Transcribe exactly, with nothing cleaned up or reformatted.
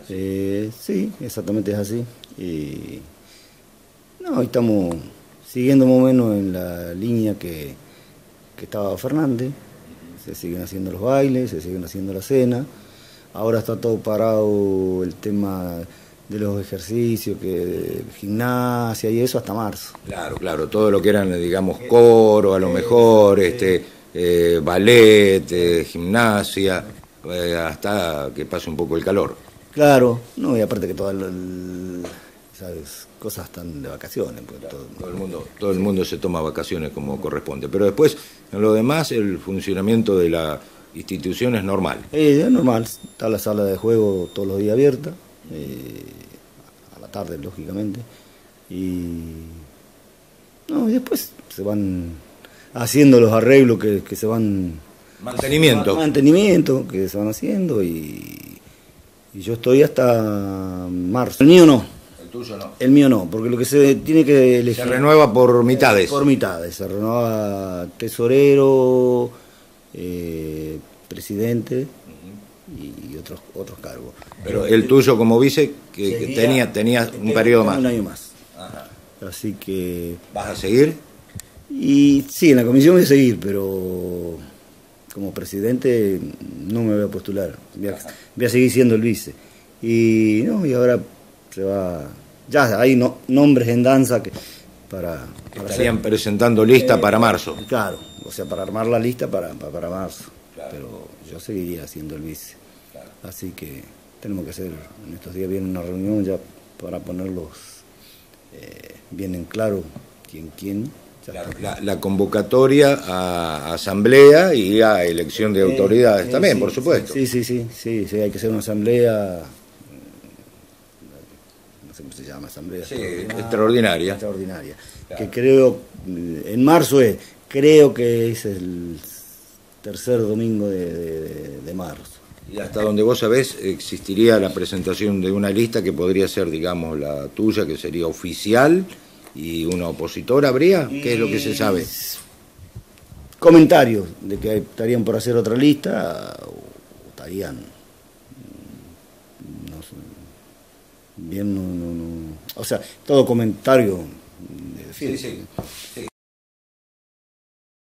así. Eh, sí, exactamente es así. Y no, estamos siguiendo más o menos en la línea que, que estaba Fernández. Se siguen haciendo los bailes, se siguen haciendo la cena. Ahora está todo parado el tema de los ejercicios, que gimnasia y eso hasta marzo. Claro, claro, todo lo que eran, digamos, coro, a lo mejor, este, eh, ballet, eh, gimnasia, eh, hasta que pase un poco el calor. Claro, no, y aparte que todas esas cosas están de vacaciones. Pues Claro, todo, todo el mundo, todo el mundo se toma vacaciones como corresponde, pero después, en lo demás, el funcionamiento de la institución es normal. Eh, es normal, está la sala de juego todos los días abierta, eh, a la tarde, lógicamente. Y, no, y después se van haciendo los arreglos que, que se van... Mantenimiento. Mantenimiento que se van haciendo y, y yo estoy hasta marzo. El mío no. El tuyo no. El mío no, porque lo que se tiene que elegir... Se renueva por mitades. Por mitades, se renueva tesorero, eh, presidente y otros otros cargos. Pero el tuyo como vice, que, que Seguía- tenía, tenía un periodo más. Un año más. Ajá. Así que... ¿Vas a seguir? Y sí, en la comisión voy a seguir, pero como presidente no me voy a postular. Voy a, voy a seguir siendo el vice. Y no, y ahora se va... Ya hay no, nombres en danza que para... para Estarían hacer- presentando lista Eh, para marzo. Claro, o sea, para armar la lista para, para, para marzo. Claro. Pero yo seguiría siendo el vice. Claro. Así que tenemos que hacer, en estos días viene una reunión ya para ponerlos eh, bien en claro quién quién. Ya La, está. la- la convocatoria a asamblea y a elección de autoridades Eh, eh, también, sí, por supuesto. Sí, sí, sí, sí, sí, hay que hacer una asamblea, no sé cómo se llama, asamblea Sí, extraordinaria. extraordinaria, Claro. que creo, en marzo es, creo que es el tercer domingo de, de- de marzo. Y hasta donde vos sabés, existiría la presentación de una lista que podría ser, digamos, la tuya, que sería oficial, y una opositora, ¿habría? ¿Qué es lo que se sabe? Comentarios de que estarían por hacer otra lista o estarían, no sé, bien, no, no, no, o sea, todo comentario. Sí, sí, sí.